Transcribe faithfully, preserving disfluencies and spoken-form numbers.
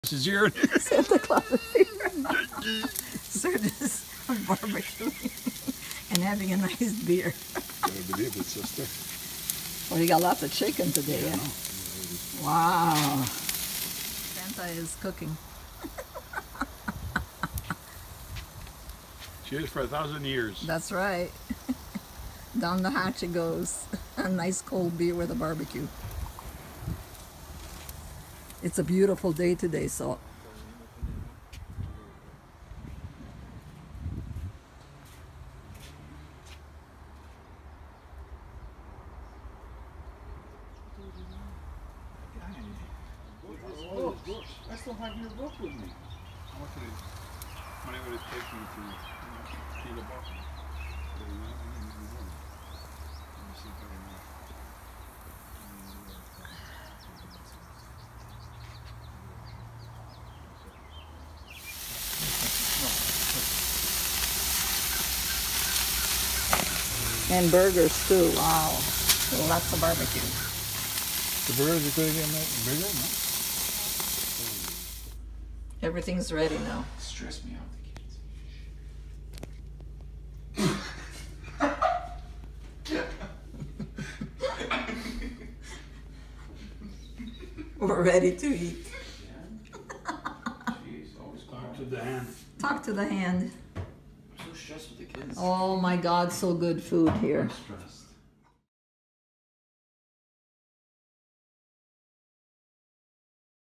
This is here. Santa Claus is here. Sir, just barbecuing and having a nice beer. Can't believe it, sister. Well, you got lots of chicken today, Yeah, eh? no. Wow. Santa is cooking. Cheers for a thousand years. That's right. Down the hatch it goes. A nice cold beer with a barbecue. It's a beautiful day today, so I still have your book with me. How much would it, money would it take me to you know, read a book? Let me see if I can, uh, and burgers too. Wow. Lots of barbecue. The burgers are going to get bigger, no? Everything's ready now. Stress me out, the kids. We're ready to eat. Jeez, always talk to the hand. Talk to the hand. I'm so stressed with the kids. Oh my God, so good food here. Stress.